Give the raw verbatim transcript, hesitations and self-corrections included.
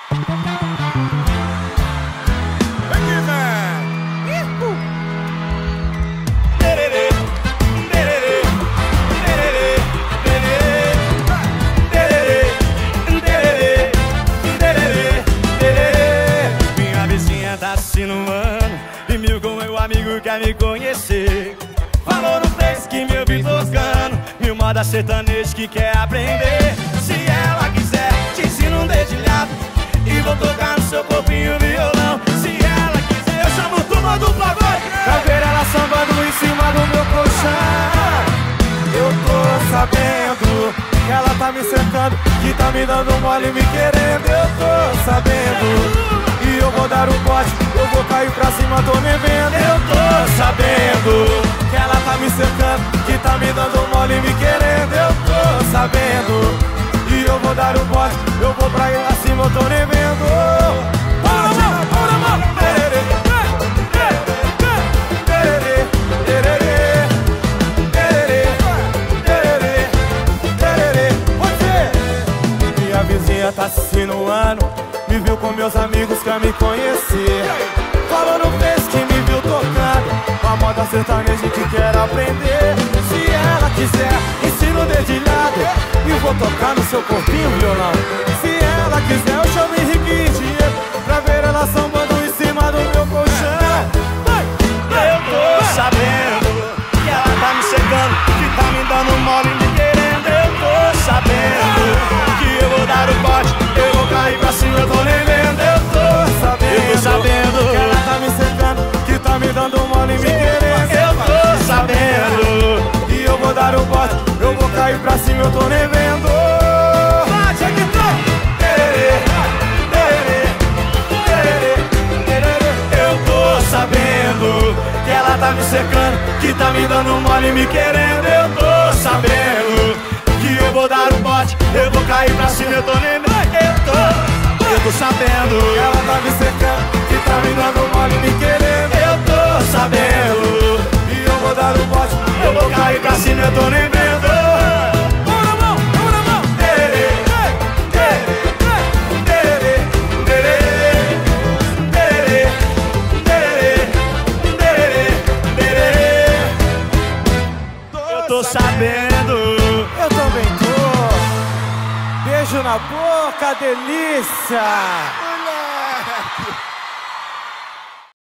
Minha vizinha tá se insinuando e mil com meu amigo quer me conhecer. Falou no Face que me ouvi tocando mil moda sertanejo que quer aprender. Se ela quiser, te ensino um dedilhado e vou tocar no seu corpinho violão. Se ela quiser, eu chamo turma do pagode pra ver ela sambando em cima do meu colchão. Eu tô sabendo que ela tá me cercando, que tá me dando mole e me querendo. Eu tô sabendo e eu vou dar um bote, eu vou cair pra cima, tô nem vendo. Eu tô sabendo que ela tá me cercando, que tá me dando mole e me querendo. Eu tô sabendo e eu vou dar um bote, eu vou pra ir lá cima, eu tô nem vendo. Bora, mão, bora, mão. Minha vizinha tá se insinuando, me viu com meus amigos, quer me conhecer. Falou no Face que me viu tocando a moda sertaneja que quer aprender. Se ela quiser, ensino o dedilhado e vou tocar no seu corpinho violão. Se ela quiser, eu chamo Henrique e Diego pra ver ela sambando em cima do meu colchão. Eu tô sabendo que ela tá me secando, que tá me dando mole e me querendo. Eu tô sabendo que eu vou dar o bote, eu vou cair pra cima, eu tô nem vendo. Eu tô sabendo, eu tô sabendo que ela tá me secando, que tá me dando mole e me querendo. Eu tô sabendo e eu vou dar o bote, eu vou cair pra cima, eu tô nem vendo. Eu tô sabendo que ela tá me cercando, que tá me dando mole e me querendo. Eu tô sabendo que eu vou dar um bote, eu vou cair pra cima, eu tô nem vendo. Eu tô, eu tô sabendo que ela tá me cercando, que tá me dando mole e me querendo. Eu tô sabendo e eu vou dar um bote, eu vou cair pra cima, eu tô nem vendo. Bora, mão, bora, mão. Eu tô sabendo, eu também tô. Beijo na boca, delícia.